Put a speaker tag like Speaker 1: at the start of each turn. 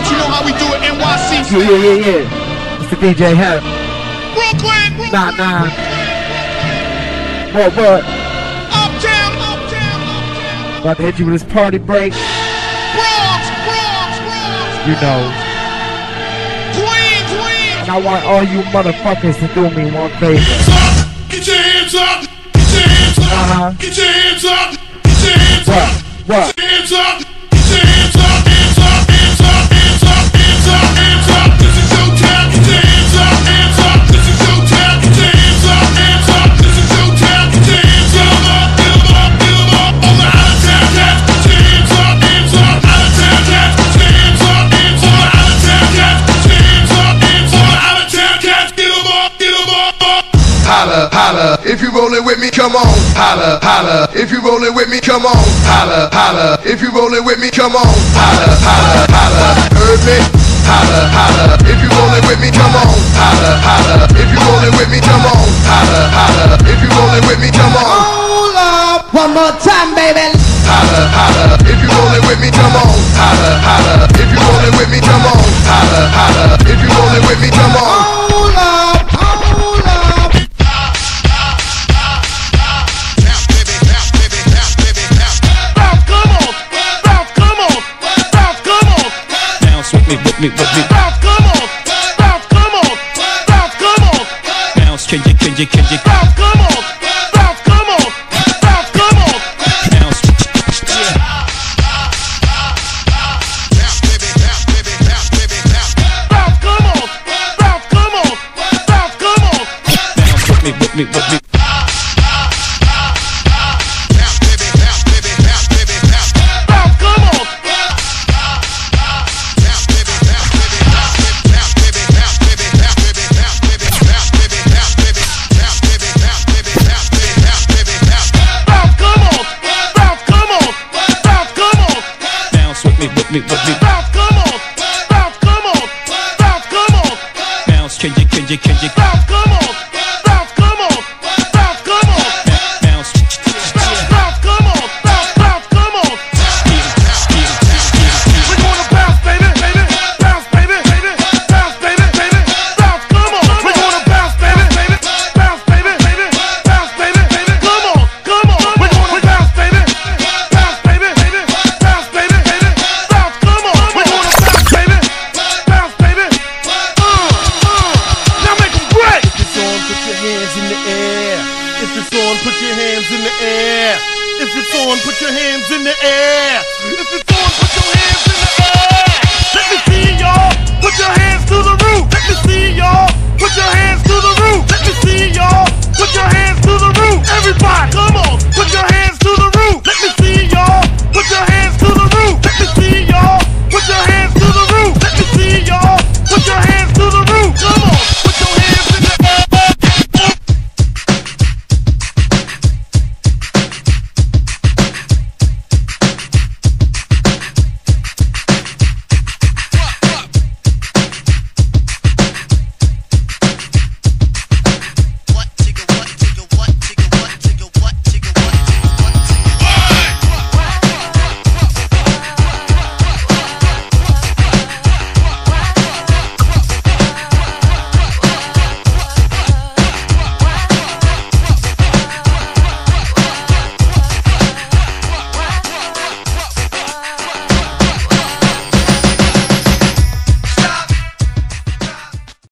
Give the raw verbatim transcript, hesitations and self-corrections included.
Speaker 1: let you know how we do it, N Y C.
Speaker 2: Yeah, yeah, yeah, yeah. It's the D J Hep.
Speaker 1: Brooklyn.
Speaker 2: Nah, nah. What, what?
Speaker 1: Uptown, uptown, uptown.
Speaker 2: About to hit you with this party break.
Speaker 1: Bronx, Bronx, Bronx.
Speaker 2: You know.
Speaker 1: Queen, Queen.
Speaker 2: And I want all you motherfuckers to do me one favor.
Speaker 1: Get your hands up. Get your hands up.
Speaker 2: Uh-huh.
Speaker 1: Get your hands up. Get your hands
Speaker 2: What?
Speaker 1: up.
Speaker 2: What?
Speaker 1: Get your hands up. Get your hands up. Hands up. Hands up. Hands up. Hands up. Hands up. This is your time. Get your hands up. Hands up. This is your time. Get your hands up. Hands up. This is your time. Get your hands up. Get 'em up. Get 'em up. All the out of town cats. Get your hands up. Hands up. Out of town cats. Get your hands up. Hands up. Out of town cats. Get your hands up. Hands up. Out of town cats. Get 'em up. Get 'em up.
Speaker 3: Holla, holla, if you rollin' with me, come on. Holla, holla, if you rollin' with me, come on. Holla, holla, if you rollin' with me, come on. Holla, holla, holla, heard me? Holla, holla, if you rollin' with me, come on. Holla, holla, if you rollin' with me, come on. Holla, holla, if you rollin' with me, come on.
Speaker 4: Hold up, one more time, baby.
Speaker 3: Holla, holla, if you rollin' with me, come on. Holla, holla, if you rollin' with me, come on. Holla, holla, if you rollin' with me, come on.
Speaker 4: Hold up, hold up.
Speaker 5: With me, with me, with me.
Speaker 1: Bounce, come on. Bounce, come on. Bounce, come on.
Speaker 5: Bounce, can you, can you, can you?
Speaker 1: Bounce, come on. Bounce, come on. Bounce, come on.
Speaker 5: Bounce.
Speaker 1: Bounce, come on. Bounce, come on. Bounce, come on.
Speaker 5: Bounce with me, with me, with me. With me, with me.
Speaker 1: Bounce, come on. Bounce, come on. Bounce, come on.
Speaker 5: Bounce, can you, can you, can you?
Speaker 1: Bounce,